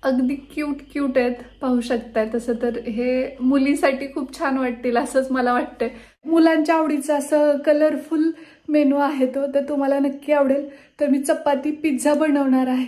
अगदी cute cute आहेत, पाहू शकताय. तसं तर हे मुलीसाठी खूप छान वाटतील असंच मला वाटतंय. मुलांच्या आवडीचा असं कलरफुल मेनू आहे तो, तर तुम्हाला नक्की आवडेल. तर मी चपाती पिझ्झा बनवणार आहे.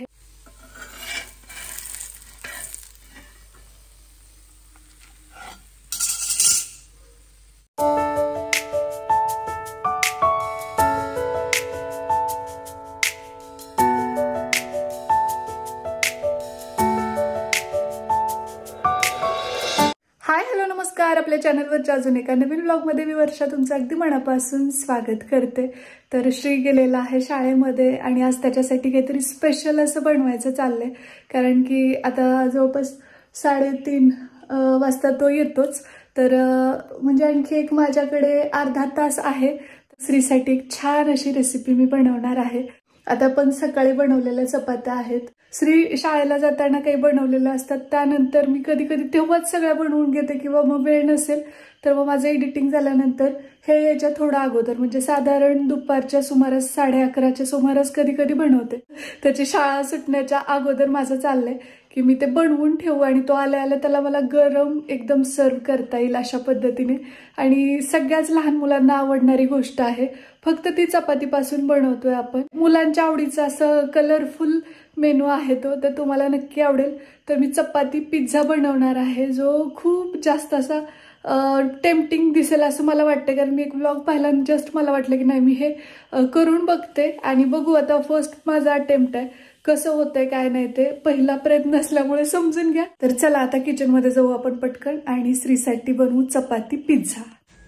हाय हॅलो नमस्कार. आपल्या चॅनलवरच्या अजून एका नवीन व्लॉगमध्ये मी वर्षा तुमचं अगदी मनापासून स्वागत करते. तर श्री गेलेला आहे शाळेमध्ये आणि आज त्याच्यासाठी काहीतरी स्पेशल असं बनवायचं चाललंय, कारण की आता जवळपास 3:30 वाजता तो येतोच. तर म्हणजे आणखी एक माझ्याकडे अर्धा तास आहे. श्रीसाठी एक छान अशी रेसिपी मी बनवणार आहे. आता पण सकाळी बनवलेल्या चपात्या आहेत. श्री शाळेला जाताना काही बनवलेलं असतात, त्यानंतर मी कधी कधी तेव्हाच सगळ्या बनवून घेते, किंवा मग वेळ नसेल तर मग माझं एडिटिंग झाल्यानंतर हे याच्या थोडा अगोदर, म्हणजे साधारण दुपारच्या सुमारास 11:30च्या सुमारास कधी कधी बनवते. त्याची शाळा सुटण्याच्या अगोदर माझं चाललंय की मी ते बनवून ठेवू आणि तो आल्या आल्या त्याला मला गरम एकदम सर्व करता येईल अशा पद्धतीने. आणि सगळ्याच लहान मुलांना आवडणारी गोष्ट आहे. फक्त ती चपातीपासून बनवतोय आपण. मुलांच्या आवडीचा असं कलरफुल मेनू आहे तो, तर तुम्हाला नक्की आवडेल. तर मी चपाती पिझ्झा बनवणार आहे, जो खूप जास्त असा टेम्पटिंग दिसेल असं मला वाटतं. कारण मी एक व्लॉग पाहिला आणि जस्ट मला वाटलं की नाही, मी हे करून बघते आणि बघू. आता फर्स्ट माझा अटेम्प्ट आहे, कसं होतंय काय नाही ते पहिला प्रयत्न असल्यामुळे समजून घ्या. तर चला आता किचनमध्ये जाऊ आपण पटकन आणि श्रीसाठी बनवू चपाती पिझ्झा.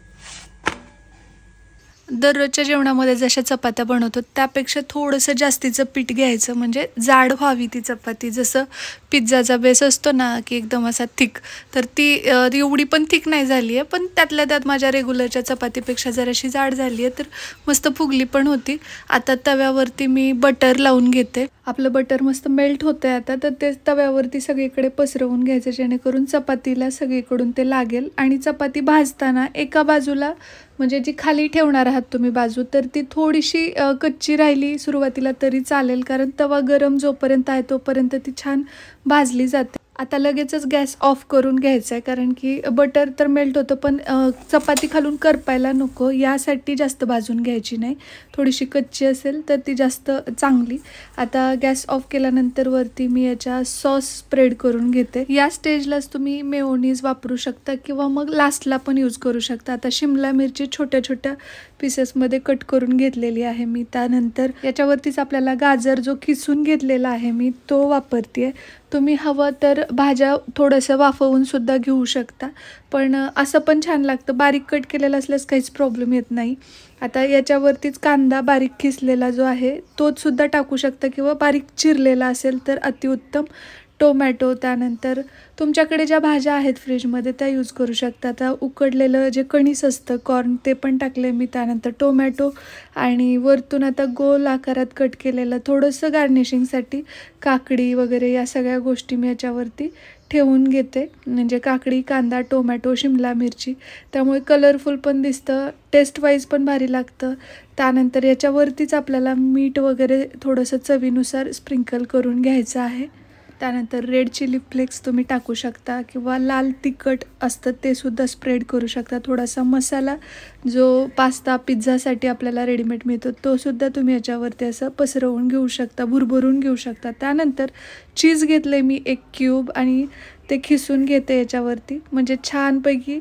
दररोजच्या जेवणामध्ये जशा चपात्या बनवतो त्यापेक्षा थोडंसं जास्तीचं पीठ घ्यायचं, म्हणजे जाड व्हावी ती चपाती. जसं पिझ्झाचा बेस असतो ना की एकदम असा थिक, तर ती एवढी पण थिक नाही झाली आहे, पण त्यातल्या त्यात माझ्या रेग्युलरच्या चपातीपेक्षा जराशी जाड झाली आहे, तर मस्त फुगली पण होती. आता तव्यावरती मी बटर लावून घेते. आपलं बटर मस्त मेल्ट होतंय आता, तर ते तव्यावरती सगळीकडे पसरवून घ्यायचं, जेणेकरून चपातीला सगळीकडून ते लागेल. आणि चपाती भाजताना एका बाजूला, म्हणजे जी खाली ठेवणार आहात तुम्ही बाजू, तर ती थोडीशी कच्ची राहिली सुरुवातीला तरी चालेल, कारण तवा गरम जोपर्यंत आहे तोपर्यंत ती छान भाजली जाते. आता लगेचच गॅस ऑफ करून घ्यायचा आहे, कारण की बटर तर मेल्ट होतं, पण चपाती खालून करपायला नको यासाठी जास्त भाजून घ्यायची नाही. थोडीशी कच्ची असेल तर ती जास्त चांगली. आता गॅस ऑफ केल्यानंतर वरती मी याच्या सॉस स्प्रेड करून घेते. या स्टेजलाच तुम्ही मेयोनीज वापरू शकता किंवा मग लास्टला पण यूज करू शकता. आता शिमला मिरची छोट्या छोट्या पीसेसमध्ये कट करून घेतलेली आहे मी. त्यानंतर याच्यावरतीच आपल्याला गाजर जो किसून घेतलेला आहे मी तो वापरते. तुम्ही हवं तर भाज्या थोडंसं वाफवून सुद्धा घेऊ शकता, पण असं पण छान लागतं. बारीक कट केलेलं असल्यास काहीच प्रॉब्लेम येत नाही. आता याच्यावरतीच कांदा बारीक किसलेला जो आहे तोच सुद्धा टाकू शकता, किंवा बारीक चिरलेला असेल तर अतिउत्तम. टोमॅटो, त्यानंतर तुमच्याकडे ज्या भाज्या आहेत फ्रीजमध्ये त्या यूज करू शकता. आता उकडलेलं जे कणीस असतं कॉर्न ते पण टाकले मी. त्यानंतर टोमॅटो आणि वरतून आता गोल आकारात कट केलेलं थोडंसं गार्निशिंगसाठी काकडी वगैरे या सगळ्या गोष्टी मी याच्यावरती ठेवून घेते. म्हणजे काकडी, कांदा, टोमॅटो, शिमला मिरची, त्यामुळे कलरफुल पण दिसतं, टेस्ट वाईज पण भारी लागतं. त्यानंतर याच्यावरतीच आपल्याला मीठ वगैरे थोडंसं चवीनुसार स्प्रिंकल करून घ्यायचं आहे. त्यानंतर रेड चिली फ्लेक्स तुम्ही टाकू शकता, किंवा लाल तिखट असतं ते सुद्धा स्प्रेड करू शकता. थोडासा मसाला जो पास्ता पिझ्झासाठी आपल्याला रेडीमेड मिळतो तो सुद्धा तुम्ही याच्यावरती असं पसरवून घेऊ शकता, भुरभरून घेऊ शकता. त्यानंतर चीज घेतले मी 1 क्यूब आणि ते खिसून घेते याच्यावरती, म्हणजे छानपैकी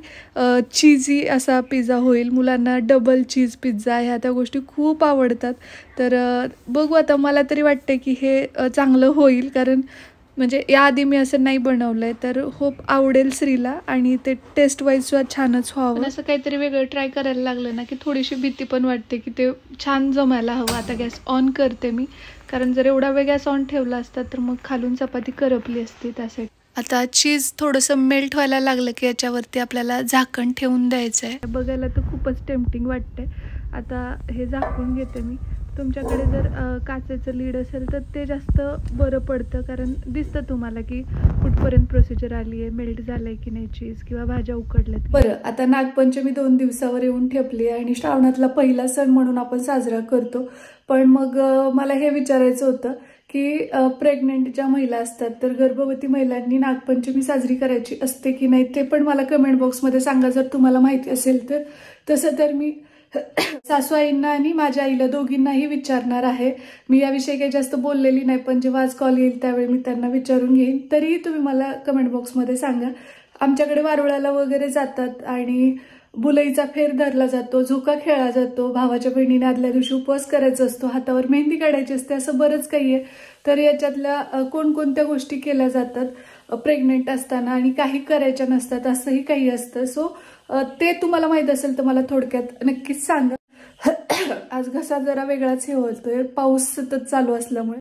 चीजी असा पिझ्झा होईल. मुलांना डबल चीज पिझ्झा ह्या त्या गोष्टी खूप आवडतात. तर बघू आता, मला तरी वाटते की हे चांगलं होईल, कारण म्हणजे याआधी मी असं नाही बनवलंय, तर होप आवडेल श्रीला आणि ते टेस्ट वाईज सुद्धा छानच व्हावं. असं काहीतरी वेगळं ट्राय करायला लागलं ना की थोडीशी भीती पण वाटते की ते छान जमायला हवं. आता गॅस ऑन करते मी, कारण जर एवढा वेळ गॅस ऑन ठेवला असता तर मग खालून चपाती करपली असती. त्यासाठी आता चीज थोडंसं मेल्ट व्हायला लागलं की याच्यावरती आपल्याला झाकण ठेवून द्यायचं आहे. बघायला तर खूपच टेम्पटिंग वाटते. आता हे झाकून घेते मी. तुमच्याकडे जर काचेचं लीड असेल तर ते जास्त बरं पडतं, कारण दिसतं तुम्हाला की कुठपर्यंत प्रोसिजर आली आहे, मेल्ट झालंय की नाही चीज, किंवा भाज्या उकडल्यात. बरं, आता नागपंचमी 2 दिवसावर येऊन ठेपली आणि श्रावणातला पहिला सण म्हणून आपण साजरा करतो. पण मग मला हे विचारायचं होतं की प्रेग्नेंट ज्या महिला असतात तर गर्भवती महिलांनी नागपंचमी साजरी करायची असते की नाही ते पण मला कमेंट बॉक्समध्ये सांगा जर तुम्हाला माहिती असेल तर. तसं तर मी सासू आईंना आणि माझ्या आईला दोघींनाही विचारणार आहे. मी याविषयी काही जास्त बोललेली नाही, पण जेव्हा आज कॉल येईल त्यावेळी मी त्यांना विचारून घेईन. तरीही तुम्ही मला कमेंट बॉक्समध्ये सांगा. आमच्याकडे वारुळाला वगैरे जातात आणि बुलईचा फेर धरला जातो, झोका खेळला जातो, भावाच्या बहिणीने आदल्या दिवशी उपवास करायचा असतो, हातावर मेहंदी काढायची असते, असं बरंच काही आहे. तर याच्यातल्या कोणकोणत्या गोष्टी केल्या जातात प्रेग्नेंट असताना आणि काही करायच्या नसतात असंही काही असतं. सो ते तुम्हाला माहित असेल तर मला थोडक्यात नक्कीच सांगा. आज घसा जरा वेगळाच हे होतोय, पाऊस सतत चालू असल्यामुळे.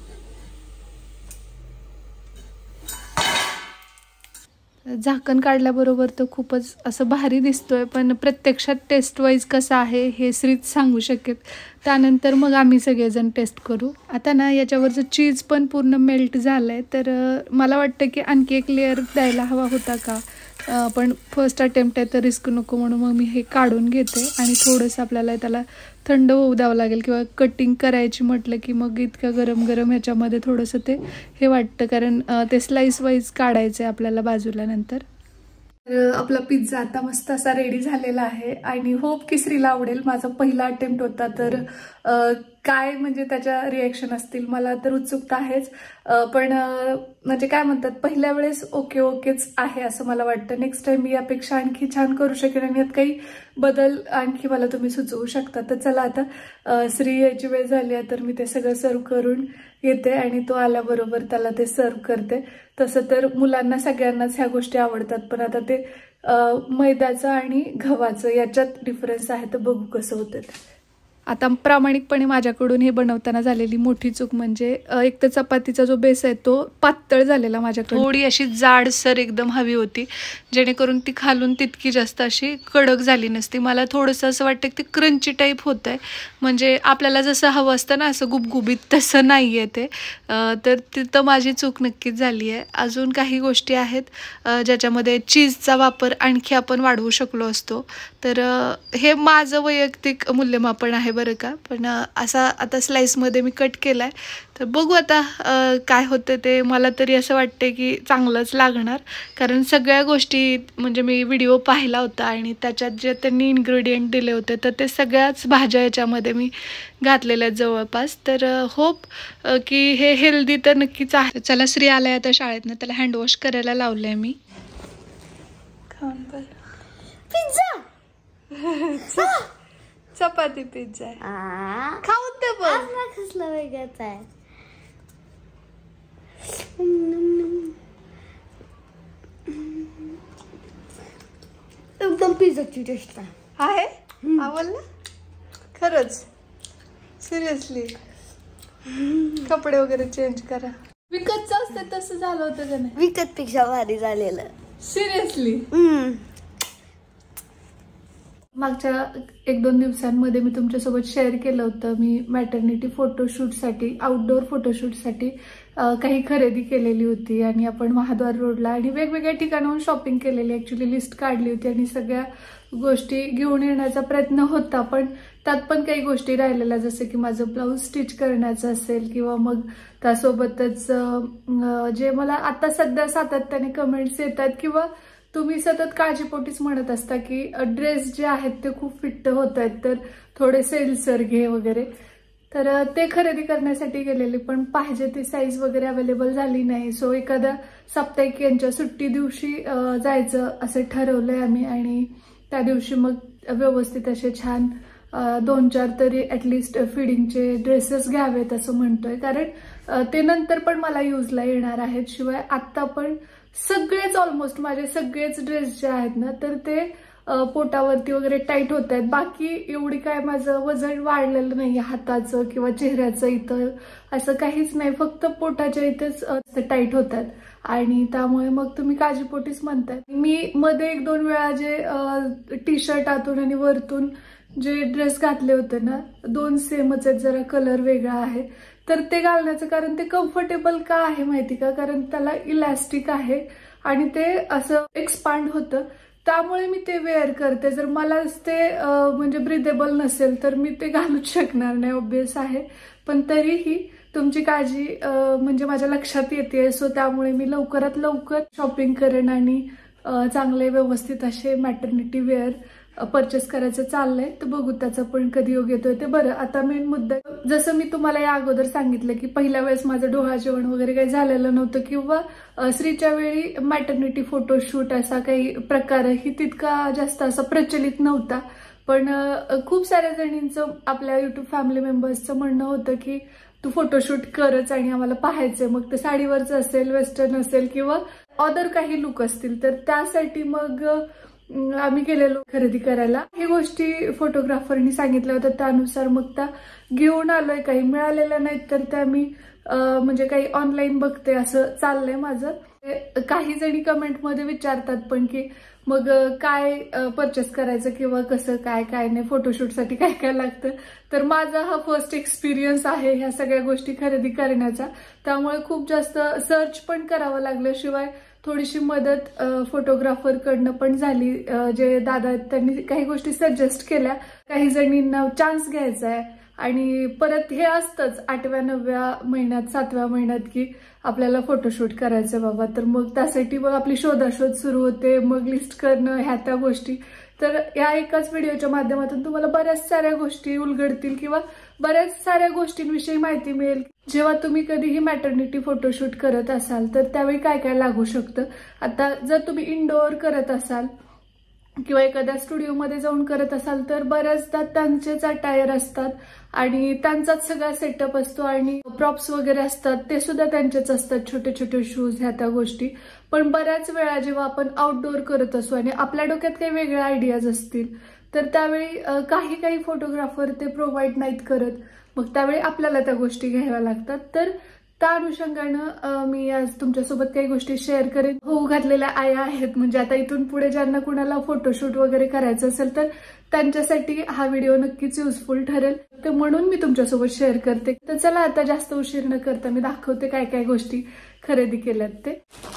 झाकण काढल्याबरोबर तर खूपच असं भारी दिसतोय, पण प्रत्यक्षात टेस्ट वाईज कसं आहे हे श्रीच सांगू शकेल. त्यानंतर मग आम्ही सगळेजण टेस्ट करू. आता ना याच्यावरचं चीज पण पूर्ण मेल्ट झालंय, तर मला वाटतं की आणखी एक लेअर द्यायला हवा होता का, पण फर्स्ट अटेम्प्ट आहे तर रिस्क नको म्हणून मग मी हे काढून घेते. आणि थोडंसं आपल्याला त्याला थंड होऊ द्यावं लागेल, किंवा कटिंग करायची म्हटलं की मग इतकं गरम गरम ह्याच्यामध्ये थोडंसं ते हे वाटतं, कारण ते स्लाइस वाईज काढायचं आहे आपल्याला बाजूला. नंतर आपला पिझ्झा आता मस्त असा रेडी झालेला आहे आणि होप की श्रीला आवडेल. माझा पहिला अटेम्प्ट होता, तर काय म्हणजे त्याच्या रिॲक्शन असतील मला तर उत्सुकता आहेच. पण म्हणजे काय म्हणतात, पहिल्या वेळेस ओकेच आहे असं मला वाटतं. नेक्स्ट टाइम मी यापेक्षा आणखी छान करू शकेन आणि यात काही बदल आणखी मला तुम्ही सुचवू शकता. तर चला आता श्री यायची वेळ झाली आहे, तर मी ते सगळं सर्व करून येते आणि तो आल्याबरोबर त्याला ते सर्व करते. तसं तर मुलांना सगळ्यांनाच ह्या गोष्टी आवडतात, पण आता ते मैद्याचं आणि गव्हाचं याच्यात डिफरन्स आहे, तर बघू कसं होतं ते. आता प्रामाणिकपणे माझ्याकडून हे बनवताना झालेली मोठी चूक म्हणजे एक तर चपातीचा जो बेस आहे तो पातळ झालेला माझ्याकडे, थोडी अशी जाडसर एकदम हवी होती, जेणेकरून ती खालून तितकी जास्त अशी कडक झाली नसती. मला थोडंसं असं वाटतं की ते क्रंची टाईप होत आहे, म्हणजे आपल्याला जसं हवं असतं ना असं गुबगुबीत, तसं नाही आहे ते. तर तिथं माझी चूक नक्कीच झाली आहे. अजून काही गोष्टी आहेत ज्याच्यामध्ये चीजचा वापर आणखी आपण वाढवू शकलो असतो, तर हे माझं वैयक्तिक मूल्यमापन आहे बरं का. पण असा आता स्लाइसमध्ये मी कट केला आहे, तर बघू आता काय होतं ते. मला तरी असं वाटते की चांगलंच लागणार, कारण सगळ्या गोष्टी म्हणजे मी व्हिडिओ पाहिला होता आणि त्याच्यात जे त्यांनी इन्ग्रेडियंट दिले होते तर ते सगळ्याच भाज्या याच्यामध्ये मी घातलेल्या आहेत जवळपास. तर होप की हे हेल्दी तर नक्कीच आहे. चला, श्री आलाय आता शाळेतनं, त्याला हँडवॉश करायला लावलं आहे मी. खाऊन बरं. पिझ्झा चपाती पिझ्झा खाऊन दे बघ. कसलं वेगळंच आहे. एकदम पिझ्झाची टेस्ट आहे. आवडलं खरंच, सिरियसली. कपडे वगैरे चेंज करा. विकतचं असते तसं झालं होतं का नाही? विकत पेक्षा भारी झालेलं. सिरियसली. मागच्या 1-2 दिवसांमध्ये मी तुमच्यासोबत शेअर केलं होतं, मी मॅटर्निटी फोटोशूटसाठी, आउटडोअर फोटोशूटसाठी काही खरेदी केलेली होती आणि आपण महाद्वार रोडला आणि वेगवेगळ्या ठिकाणाहून शॉपिंग केलेली, ॲक्च्युली लिस्ट काढली होती आणि सगळ्या गोष्टी घेऊन येण्याचा प्रयत्न होता. पण त्यात पण काही गोष्टी राहिलेल्या, जसं की माझं ब्लाऊज स्टिच करण्याचं असेल किंवा मग त्यासोबतच जे मला आता सध्या सातत्याने कमेंट्स येतात किंवा तुम्ही सतत काळजीपोटीच म्हणत असता की ड्रेस जे आहेत ते खूप फिट्ट होत आहेत, तर थोडे सेल्सर घे वगैरे. तर ते खरेदी करण्यासाठी गेलेले, पण पाहिजे ती साईज वगैरे अवेलेबल झाली नाही. सो एखाद्या साप्ताहिक यांच्या सुट्टी दिवशी जायचं असं ठरवलंय आम्ही आणि त्या दिवशी मग व्यवस्थित असे छान 2-4 तरी ॲटलिस्ट फिडिंगचे ड्रेसेस घ्यावेत असं म्हणतोय, कारण ते नंतर पण मला यूजला येणार आहेत. शिवाय आत्ता पण सगळेच ऑलमोस्ट माझे सगळेच ड्रेस जे आहेत ना तर ते पोटावरती वगैरे टाईट होत आहेत. बाकी एवढी काय माझं वजन वाढलेलं नाही हाताचं किंवा चेहऱ्याचं, इथं असं काहीच नाही, फक्त पोटाच्या इथेच टाईट होतात आणि त्यामुळे मग तुम्ही काळजीपोटीच म्हणताय. मी मध्ये 1-2 वेळा जे टी शर्ट आतून आणि वरतून जे ड्रेस घातले होते ना, 2 सेमच आहेत, जरा कलर वेगळा आहे, तर ते घालण्याचं कारण ते कम्फर्टेबल का आहे माहिती का, कारण त्याला इलॅस्टिक आहे आणि ते असं एक्सपांड होतं, त्यामुळे मी ते वेअर करते. जर मला ते म्हणजे ब्रिदेबल नसेल तर मी ते घालूच शकणार नाही, ऑब्वियस आहे. पण तरीही तुमची काळजी म्हणजे माझ्या लक्षात येते. सो त्यामुळे मी लवकरात लवकर शॉपिंग करेन आणि चांगले व्यवस्थित असे मॅटर्निटी वेअर परचेस करायचं चाललंय. तर बघू त्याचा पण कधी योग येतोय ते. बरं, आता मेन मुद्दा, जसं मी तुम्हाला या अगोदर सांगितलं की पहिल्या वेळेस माझं डोहाळ जेवण वगैरे काही झालेलं नव्हतं किंवा श्रीच्या वेळी मॅटर्निटी फोटोशूट असा काही प्रकारही तितका जास्त असा प्रचलित नव्हता. पण खूप साऱ्या जणींचं आपल्या युट्यूब फॅमिली मेंबर्सचं म्हणणं होतं की तू फोटोशूट करच आणि आम्हाला पाहायचंय. मग ते साडीवरचं असेल, वेस्टर्न असेल किंवा अदर काही लुक असतील. तर त्यासाठी मग आम्ही गेलेलो खरेदी करायला. ही गोष्टी फोटोग्राफरनी सांगितल्या होत्या, त्यानुसार मग त्या घेऊन आलोय. काही मिळालेल्या नाहीत तर त्या मी म्हणजे काही ऑनलाईन बघते असं चाललंय माझं. काही जणी कमेंटमध्ये विचारतात पण की मग काय परचेस करायचं किंवा कसं काय काय नाही, फोटोशूटसाठी काय काय लागतं. तर माझा हा फर्स्ट एक्सपिरियन्स आहे ह्या सगळ्या गोष्टी खरेदी करण्याचा. त्यामुळे खूप जास्त सर्च पण करावं लागलं. शिवाय थोडीशी मदत फोटोग्राफरकडनं पण झाली. जे दादा आहेत त्यांनी काही गोष्टी सजेस्ट केल्या. काही जणींना चान्स घ्यायचा आहे आणि परत हे असतंच 8व्या 9व्या महिन्यात 7व्या महिन्यात की आपल्याला फोटोशूट करायचं बाबा. तर मग त्यासाठी मग आपली शोधाशोध सुरू होते, मग लिस्ट करणं ह्या त्या गोष्टी. तर या एकाच व्हिडिओच्या माध्यमातून तुम्हाला बऱ्याच साऱ्या गोष्टी उलगडतील किंवा बऱ्याच साऱ्या गोष्टींविषयी माहिती मिळेल. जेव्हा तुम्ही कधीही मॅटर्निटी फोटोशूट करत असाल तर त्यावेळी काय काय लागू शकतं. आता जर तुम्ही इनडोअर करत असाल किंवा एखाद्या स्टुडिओमध्ये जाऊन करत असाल तर बऱ्याचदा त्यांचेच अटायर असतात आणि त्यांचाच सगळा सेटअप असतो आणि प्रॉप्स वगैरे असतात ते सुद्धा त्यांचेच असतात, छोटे छोटे शूज ह्या त्या गोष्टी. पण बऱ्याच वेळा जेव्हा आपण आउटडोअर करत असू आणि आपल्या डोक्यात काही वेगळ्या आयडियाज असतील तर त्यावेळी काही फोटोग्राफर ते प्रोव्हाइड नाहीत करत. मग त्यावेळी आपल्याला त्या गोष्टी घ्याव्या लागतात. तर त्या अनुषंगानं मी आज तुमच्यासोबत काही गोष्टी शेअर करेन. होऊ घातलेल्या आया आहेत, म्हणजे आता इथून पुढे ज्यांना कुणाला फोटोशूट वगैरे करायचं असेल तर त्यांच्यासाठी हा व्हिडिओ नक्कीच युजफुल ठरेल. तर म्हणून मी तुमच्यासोबत शेअर करते. तर चला आता जास्त उशीर न करता मी दाखवते काय काय गोष्टी खरेदी केल्यात ते.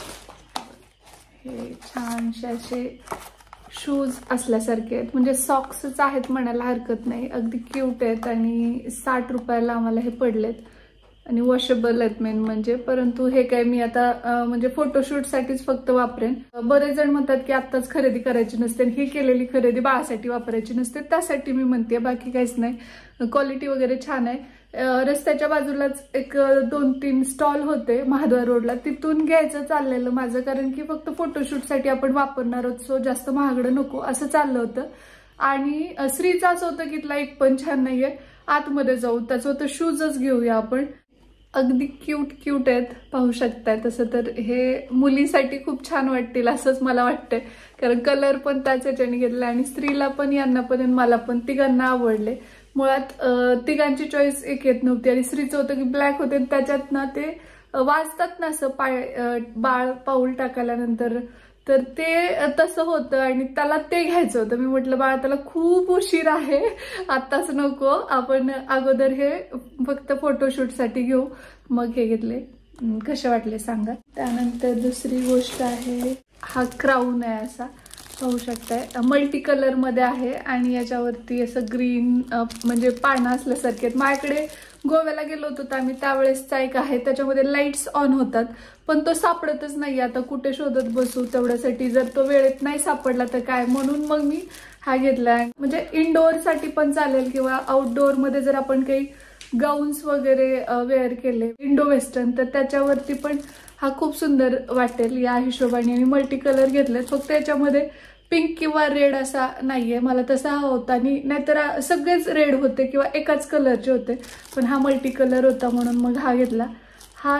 हे छानसे असे शूज असल्यासारखे आहेत, म्हणजे सॉक्सच आहेत म्हणायला हरकत नाही. अगदी क्यूट आहेत आणि 60 रुपयाला आम्हाला हे पडलेत आणि वॉशेबल आहेत मेन म्हणजे. परंतु हे काय मी आता म्हणजे फोटोशूटसाठीच फक्त वापरेन. बरेच जण म्हणतात की आत्ताच खरेदी करायची नसते, ही केलेली खरेदी बाळासाठी वापरायची नसते, त्यासाठी मी म्हणते, बाकी काहीच नाही. क्वालिटी वगैरे छान आहे. रस्त्याच्या बाजूलाच एक 2-3 स्टॉल होते महाद्वार रोडला, तिथून घ्यायचं चाललेलं माझं, कारण की फक्त फोटोशूटसाठी आपण वापरणार आहोत, सो जास्त महागडं नको असं चाललं होतं. आणि श्रीचं असं होतं की तिला एक पण छान नाहीये, आतमध्ये जाऊ, त्याचं होतं शूजच घेऊया आपण. अगदी क्यूट आहेत, पाहू शकताय. तसं तर हे मुलीसाठी खूप छान वाटतील असंच मला वाटतंय, कारण कलर पण त्याच ह्याच्याने घेतला आणि स्त्रीला पण, यांना पण आणि मला पण, तिघांना आवडले. मुळात तिघांची चॉईस एक येत नव्हती आणि स्त्रीचं होतं की ब्लॅक होते, त्याच्यात ना ते वाजतात ना असं बाळ पाऊल टाकल्यानंतर, तर ते तसं होतं आणि त्याला ते घ्यायचं होतं. मी म्हटलं बाळा त्याला खूप उशीर आहे, आत्ताच नको, आपण अगोदर हे फक्त फोटोशूटसाठी घेऊ. मग हे घेतले. कसे वाटले सांगा. त्यानंतर दुसरी गोष्ट आहे, हा क्राऊन आहे, असा पाहू शकताय, मल्टी कलर मध्ये आहे आणि याच्यावरती असं ग्रीन म्हणजे पानं असल्यासारखे आहेत. माझ्याकडे गोव्याला गेलो होतो तर आम्ही त्यावेळेसचा एक आहे, त्याच्यामध्ये लाईट्स ऑन होतात, पण तो सापडतच नाही. आता कुठे शोधत बसू तेवढ्यासाठी, जर तो वेळेत नाही सापडला तर काय, म्हणून मग मी हा घेतला. म्हणजे इनडोअर साठी पण चालेल किंवा आउटडोअर मध्ये जर आपण काही गाऊन्स वगैरे वेअर केले इंडो वेस्टर्न, तर त्याच्यावरती पण हा खूप सुंदर वाटेल या हिशोबाने. आणि मल्टी कलर घेतलेत, फक्त याच्यामध्ये पिंक किंवा रेड असा नाहीये, मला तसा हा होता. आणि नाहीतर सगळेच रेड होते किंवा एकाच कलरचे होते, पण हा मल्टी कलर होता म्हणून मग हा घेतला. हा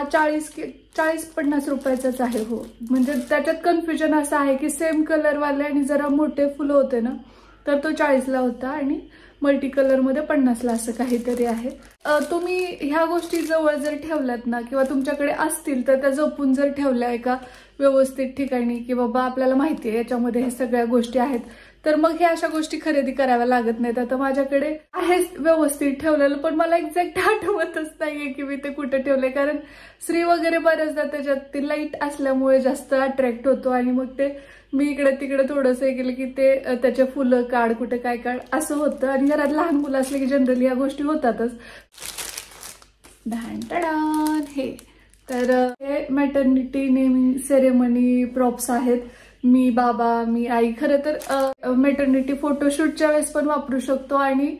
40-50 रुपयाचाच आहे. हो, म्हणजे त्याच्यात कन्फ्युजन असं आहे की सेम कलरवाले आणि जरा मोठे फुलं होते ना, तर तो 40ला होता आणि मल्टी कलर मध्ये 50ला असं काहीतरी आहे. तुम्ही ह्या गोष्टी जवळ जर ठेवल्यात ना किंवा तुमच्याकडे असतील तर त्या जपून जर ठेवल्या एका व्यवस्थित ठिकाणी, की बाबा आपल्याला माहिती आहे याच्यामध्ये हे सगळ्या गोष्टी आहेत, तर मग ह्या अशा गोष्टी खरेदी कराव्या लागत नाहीत. आता माझ्याकडे आहे व्यवस्थित ठेवलेलं, पण मला एक्झॅक्ट आठवतच नाहीये की मी ते कुठे ठेवले, कारण श्री वगैरे बऱ्याचदा त्याच्यात ती लाईट असल्यामुळे जास्त अट्रॅक्ट होतो आणि मग ते मी इकडे तिकडे थोडंसं केलं की ते त्याचे फुलं काढ, कुठे काय काढ असं होतं. आणि घरात लहान मुलं असले की जनरली या गोष्टी होतातच. ढांटडान हे तर हे मॅटर्निटी नेमिंग सेरेमनी प्रॉप्स आहेत. मी, बाबा, मी, आई. खरं तर मॅटर्निटी फोटोशूटच्या वेळेस पण वापरू शकतो आणि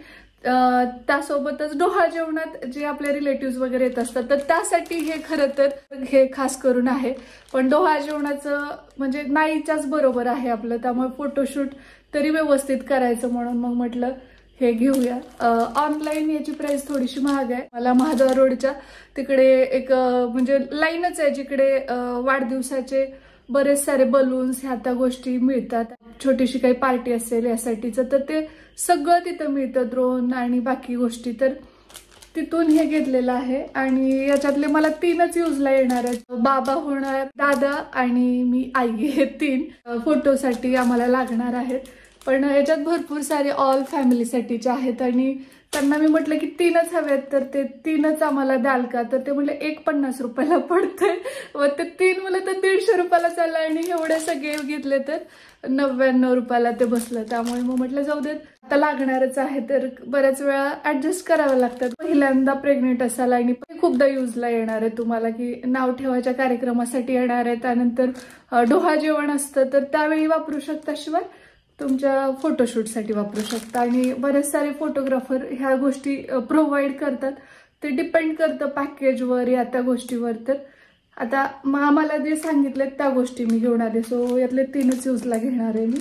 त्यासोबतच डोहाळ जेवणात जे आपले रिलेटिव्ह वगैरे येत असतात तर त्यासाठी हे खरं तर हे खास करून आहे. पण डोहाळ जेवणाचं म्हणजे नाहीच्याच बरोबर आहे आपलं, त्यामुळे फोटोशूट तरी व्यवस्थित करायचं म्हणून मग म्हटलं हे घेऊया. ऑनलाईन याची प्राइस थोडीशी महाग आहे. मला महाद्वार रोडच्या तिकडे एक म्हणजे लाईनच आहे जिकडे वाढदिवसाचे बरेच सारे बलून्स ह्या त्या गोष्टी मिळतात. छोटीशी काही पार्टी असेल यासाठीचं तर ते सगळं तिथं मिळतं, ड्रोन आणि बाकी गोष्टी. तर तिथून हे घेतलेलं आहे आणि याच्यातले मला 3च यूजला येणार आहेत. बाबा होणार, दादा आणि मी आई, हे 3 फोटोसाठी आम्हाला लागणार आहेत. पण याच्यात भरपूर सारे ऑल फॅमिलीसाठीचे आहेत आणि त्यांना मी म्हटलं की 3च हवेत तर ते 3च आम्हाला द्याल का, तर ते म्हटले एक 50 रुपयाला पडतंय. व ते 3 मला तर 150 रुपयाला चाललं आणि एवढे सगळे घेतले तर 99 रुपयाला ते बसलं. त्यामुळे मग म्हटलं जाऊ देत, आता लागणारच आहे तर बऱ्याच वेळा ऍडजस्ट करावं लागतात. पहिल्यांदा प्रेग्नेंट असाल आणि खूपदा यूजला येणार आहे तुम्हाला की नाव ठेवायच्या कार्यक्रमासाठी येणार आहे, त्यानंतर डोहाळ जेवण असतं तर त्यावेळी वापरू शकता, शिवाय तुमच्या फोटोशूटसाठी वापरू शकता. आणि बरेच सारे फोटोग्राफर ह्या गोष्टी प्रोव्हाइड करतात. ते डिपेंड करतं पॅकेजवर या त्या गोष्टीवर. तर आता आम्हाला जे सांगितलं त्या गोष्टी मी घेऊन आले. सो यातले 3च यूजला घेणार आहे मी.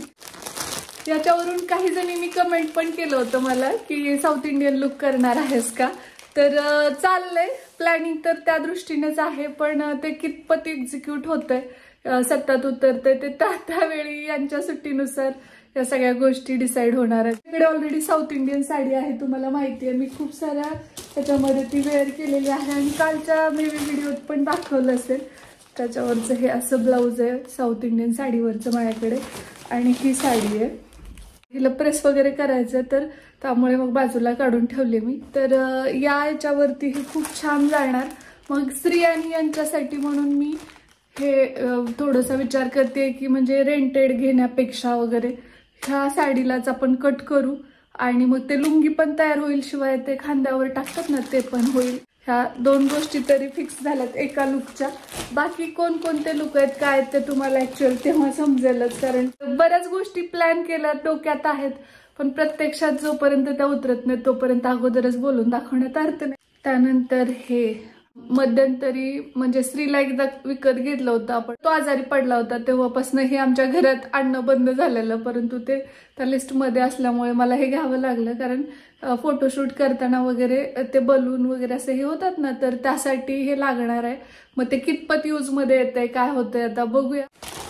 याच्यावरून काही जणींनी कमेंट पण केलं होतं मला की साऊथ इंडियन लुक करणार आहेस का, तर चाललंय प्लॅनिंग तर त्या दृष्टीनेच आहे. पण ते कितपत एक्झिक्यूट होतंय, सत्तात उतरतंय ते त्यावेळी यांच्या सुट्टीनुसार या सगळ्या गोष्टी डिसाईड होणार आहेत. इकडे ऑलरेडी साऊथ इंडियन साडी आहे, तुम्हाला माहिती आहे. मी खूप साऱ्या त्याच्यामध्ये ती वेअर केलेली आहे आणि कालच्या मे बी व्हिडिओत पण दाखवलं असेल. त्याच्यावरचं हे असं ब्लाऊज आहे साऊथ इंडियन साडीवरचं माझ्याकडे आणि ही साडी आहे. हिला प्रेस वगैरे करायचं तर त्यामुळे मग बाजूला काढून ठेवले मी. तर याच्यावरती हे खूप छान जाणार. मग स्त्रियांनी यांच्यासाठी म्हणून मी हे थोडासा विचार करते की म्हणजे रेंटेड घेण्यापेक्षा वगैरे ह्या साडीलाच आपण कट करू आणि मग ते लुंगी पण तयार होईल, शिवाय ते खांद्यावर टाकतात ना ते पण होईल. ह्या 2 गोष्टी तरी फिक्स झाल्यात एका लुकच्या. बाकी कोणकोणते लुक आहेत काय ते तुम्हाला ऍक्च्युअल तेव्हा समजेलच, कारण बऱ्याच गोष्टी प्लॅन केल्या डोक्यात आहेत पण प्रत्यक्षात जोपर्यंत त्या उतरत नाही तोपर्यंत अगोदरच बोलून दाखवण्यात अर्थ नाही. त्यानंतर हे मध्यंतरी म्हणजे स्त्रीला एकदा विकत घेतलं होतं आपण, तो आजारी पडला होता तेव्हापासून हे आमच्या घरात आणणं बंद झालेलं, परंतु ते त्या लिस्टमध्ये असल्यामुळे मला हे घ्यावं लागलं. कारण फोटोशूट करताना वगैरे ते बलून वगैरे असे हे होतात ना, तर त्यासाठी हे लागणार आहे. मग ते कितपत यूजमध्ये येतंय काय होतंय आता बघूया.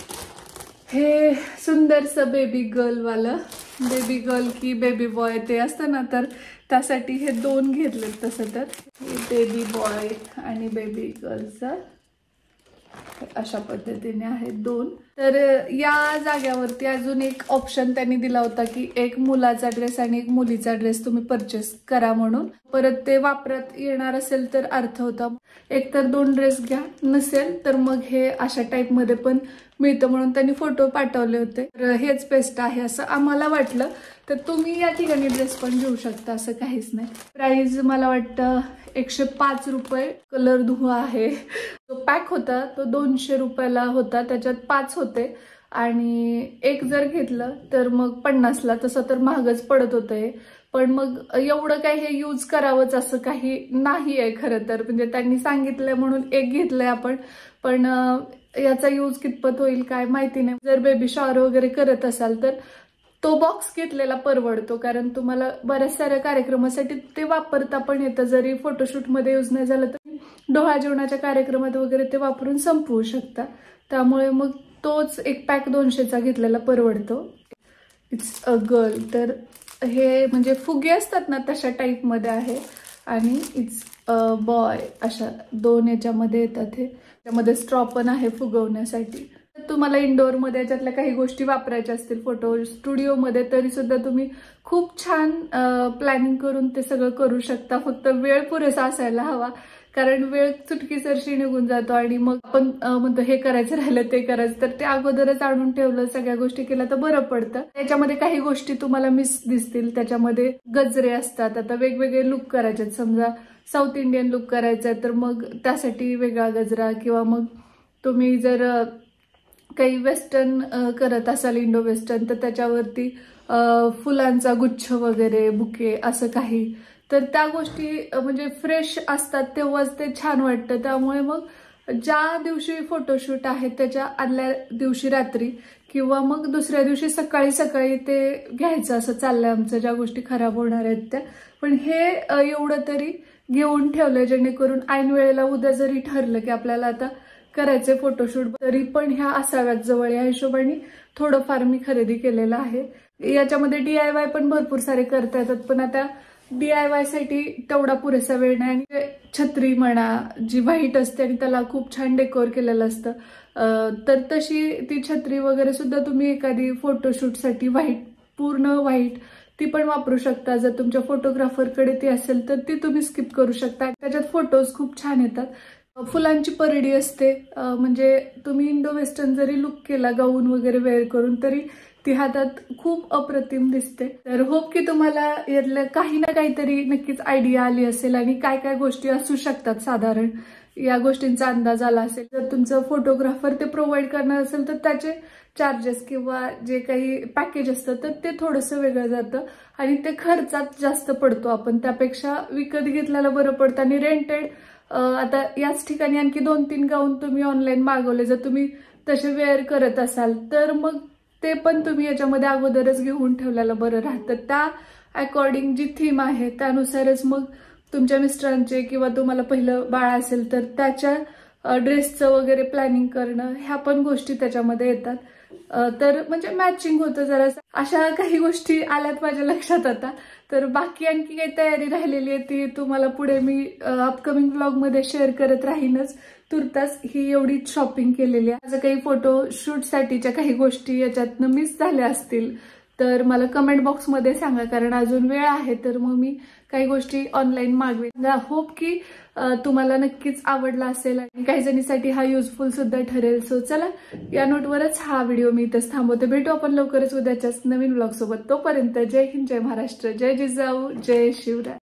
हे सुंदरसं बेबी गर्लवालं, बेबी गर्ल की बेबी बॉय ते असतं ना, तर त्यासाठी हे 2 घेतलेत. तसं तर बेबी बॉय आणि बेबी गर्लचा अशा पद्धतीने आहेत 2. तर या जाग्यावरती अजून एक ऑप्शन त्यांनी दिला होता की एक मुलाचा ड्रेस आणि एक मुलीचा ड्रेस तुम्ही परचेस करा म्हणून. परत ते वापरात येणार असेल तर अर्थ होता. एक तर 2 ड्रेस घ्या, नसेल तर मग हे अशा टाईपमध्ये पण मिळतं म्हणून त्यांनी फोटो पाठवले होते. तर हेच बेस्ट आहे असं आम्हाला वाटलं. तर तुम्ही या ठिकाणी ड्रेस पण घेऊ शकता, असं काहीच नाही. प्राइस मला वाटतं 105 रुपये. कलर धुवा आहे. तो पॅक होता तो 200 रुपयाला होता, त्याच्यात 5 होते आणि एक जर घेतलं तर मग 50ला. तसं तर महागच पडत होतं हे, पण मग एवढं काही हे यूज करावंच असं काही नाही आहे खरं तर. म्हणजे त्यांनी सांगितलंय म्हणून एक घेतलंय आपण, पण याचा यूज कितपत होईल काय माहिती नाही. जर बेबी शॉवर वगैरे करत असाल तर तो बॉक्स घेतलेला परवडतो, कारण तुम्हाला बऱ्याच साऱ्या कार्यक्रमासाठी ते वापरता पण येतं. जरी फोटोशूटमध्ये यूज नाही झालं तर डोहाळ जेवणाच्या कार्यक्रमात वगैरे ते वापरून संपवू शकता. त्यामुळे मग तोच एक पॅक 200चा घेतलेला परवडतो. It's a girl. तर हे म्हणजे फुगे असतात ना तशा टाईपमध्ये आहे आणि इट्स अ बॉय अशा 2 याच्यामध्ये येतात. हे त्यामध्ये स्ट्रॉ पण आहे फुगवण्यासाठी. तुम्हाला इंडोअरमध्ये याच्यातल्या काही गोष्टी वापरायच्या असतील फोटो स्टुडिओमध्ये तरी सुद्धा तुम्ही खूप छान प्लॅनिंग करून ते सगळं करू शकता. फक्त वेळ पुरेसा असायला हवा, कारण वेळ चुटकीसरशी निघून जातो आणि मग आपण म्हणतो हे करायचं राहिलं ते करायचं, तर ते अगोदरच आणून ठेवलं सगळ्या गोष्टी केल्या तर बरं पडतं. त्याच्यामध्ये काही गोष्टी तुम्हाला मिस दिसतील. त्याच्यामध्ये गजरे असतात. आता वेगवेगळे लुक करायचे, समजा साऊथ इंडियन लुक करायचा आहे तर मग त्यासाठी वेगळा गजरा, किंवा मग तुम्ही जर काही वेस्टर्न करत असाल, इंडो वेस्टर्न, तर त्याच्यावरती फुलांचा गुच्छ वगैरे, बुके, असं काही. तर त्या गोष्टी म्हणजे फ्रेश असतात तेव्हाच ते छान वाटतं. त्यामुळे मग ज्या दिवशी फोटोशूट आहे त्याच्या आदल्या दिवशी रात्री किंवा मग दुसऱ्या दिवशी सकाळी सकाळी ते घ्यायचं असं चाललंय आमचं, ज्या गोष्टी खराब होणार आहेत त्या. पण हे एवढं तरी घेऊन ठेवलंय जेणेकरून ऐन वेळेला उद्या जरी ठरलं की आपल्याला आता करायचे फोटोशूट, तरी पण ह्या असाव्यात जवळ. या हिशोबाने थोडंफार मी खरेदी केलेलं आहे. याच्यामध्ये DIY पण भरपूर सारे करता येतात, पण आता DIY साठी तेवढा पुरेसा वेळ नाही. आणि छत्री म्हणा जी व्हाईट असते आणि त्याला खूप छान डेकोर केलेलं असतं, तर तशी ती छत्री वगैरे सुद्धा तुम्ही एखादी फोटोशूटसाठी पूर्ण व्हाईट ती पण वापरू शकता. जर तुमच्या फोटोग्राफरकडे ती असेल तर ती तुम्ही स्किप करू शकता. त्याच्यात फोटोज खूप छान येतात. फुलांची परडी असते, म्हणजे तुम्ही इंडो वेस्टर्न जरी लुक केला गाऊन वगैरे वेअर करून तरी ती हातात खूप अप्रतिम दिसते. तर होप की तुम्हाला यातलं काही ना काहीतरी नक्कीच आयडिया आली असेल आणि काय काय गोष्टी असू शकतात साधारण या गोष्टींचा अंदाज आला असेल. जर तुमचं फोटोग्राफर ते प्रोव्हाइड करणार असेल तर त्याचे चार्जेस किंवा जे काही पॅकेज असतं तर ते थोडंसं वेगळं जातं आणि ते खर्चात जास्त पडतो. आपण त्यापेक्षा विकत घेतलेलं बरं पडतं. आणि रेंटेड आता याच ठिकाणी आणखी 2-3 गाऊन तुम्ही ऑनलाईन मागवले, जर तुम्ही तसे वेअर करत असाल तर मग ते पण तुम्ही याच्यामध्ये अगोदरच घेऊन ठेवलेलं बरं राहतं. त्या अकॉर्डिंग जी थीम आहे त्यानुसारच मग तुमच्या मिस्टरांचे किंवा तुम्हाला पहिलं बाळ असेल तर त्याच्या ड्रेसचं वगैरे प्लॅनिंग करणं, ह्या पण गोष्टी त्याच्यामध्ये येतात. तर म्हणजे मॅचिंग होतं जरा. अशा काही गोष्टी आल्यात माझ्या लक्षात आता. तर बाकी आणखी काही तयारी राहिलेली आहे ती तुम्हाला पुढे मी अपकमिंग ब्लॉग मध्ये शेअर करत राहीनच. तुर्तास ही एवढी शॉपिंग केलेली आहे. माझं काही फोटोशूटसाठीच्या काही गोष्टी याच्यातनं मिस झाल्या असतील तर मला कमेंट बॉक्समध्ये सांगा, कारण अजून वेळ आहे. तर मग मी काही गोष्टी ऑनलाईन मागवेन. होप की तुम्हाला नक्कीच आवडला असेल आणि काही जणींसाठी हा युजफुल सुद्धा ठरेल. सो चला, या नोटवरच हा व्हिडिओ मी इथंच थांबवते. भेटू आपण लवकरच उद्याच्याच नवीन ब्लॉग सोबत. तोपर्यंत जय हिंद, जय महाराष्ट्र, जय जिजाऊ, जय शिवराय.